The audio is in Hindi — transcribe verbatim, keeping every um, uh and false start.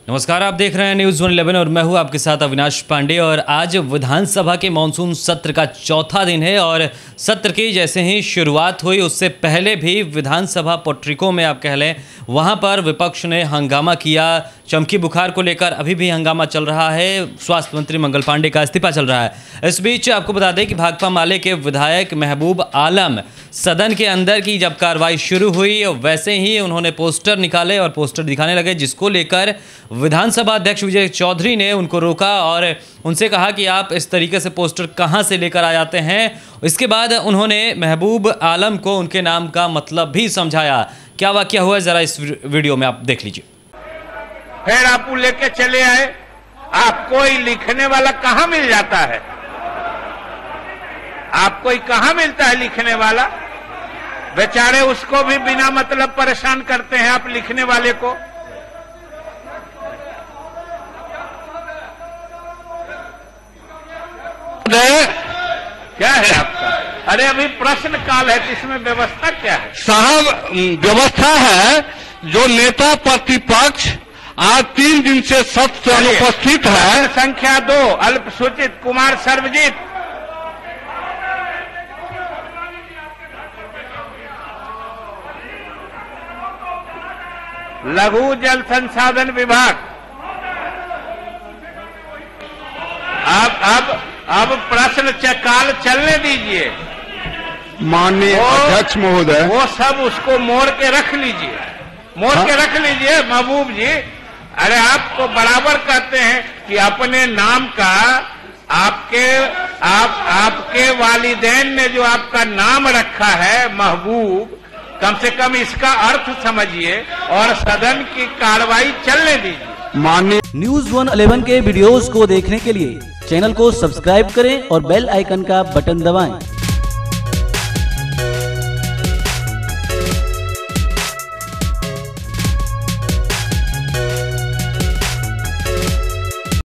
नमस्कार, आप देख रहे हैं न्यूज़ वन इलेवन और मैं हूं आपके साथ अविनाश पांडे। और आज विधानसभा के मानसून सत्र का चौथा दिन है और सत्र की जैसे ही शुरुआत हुई उससे पहले भी विधानसभा पटरिकों में आप कह लें वहां पर विपक्ष ने हंगामा किया। चमकी बुखार को लेकर अभी भी हंगामा चल रहा है। स्वास्थ्य मंत्री मंगल पांडे का इस्तीफा चल रहा है। इस बीच आपको बता दें कि भाकपा माले के विधायक महबूब आलम सदन के अंदर की जब कार्रवाई शुरू हुई वैसे ही उन्होंने पोस्टर निकाले और पोस्टर दिखाने लगे, जिसको लेकर विधानसभा अध्यक्ष विजय चौधरी ने उनको रोका और उनसे कहा कि आप इस तरीके से पोस्टर कहां से लेकर आ जाते हैं। इसके बाद उन्होंने महबूब आलम को उनके नाम का मतलब भी समझाया। क्या वाकया हुआ जरा इस वीडियो में आप देख लीजिए। फिर आप लेके चले आए, आपको ही लिखने वाला कहां मिल जाता है? आपको ही कहां मिलता है लिखने वाला? बेचारे उसको भी बिना मतलब परेशान करते हैं आप लिखने वाले को। क्या है आपका? अरे अभी प्रश्न काल है, इसमें व्यवस्था क्या है साहब? व्यवस्था है जो नेता प्रतिपक्ष आज तीन दिन से सत्र से अनुपस्थित है। संख्या दो, अल्पसूचित कुमार सर्वजीत। लघु जल संसाधन विभाग। अब अब अब प्रश्न काल चलने दीजिए माननीय अध्यक्ष महोदय। वो सब उसको मोड़ के रख लीजिए, मोड़ हाँ? के रख लीजिए महबूब जी। अरे आपको बराबर कहते हैं कि अपने नाम का आपके आप आपके वालिदैन ने जो आपका नाम रखा है महबूब, कम से कम इसका अर्थ समझिए और सदन की कार्रवाई चलने दीजिए। माननीय न्यूज़ वन इलेवन के वीडियोस को देखने के लिए चैनल को सब्सक्राइब करें और बेल आइकन का बटन दबाएं।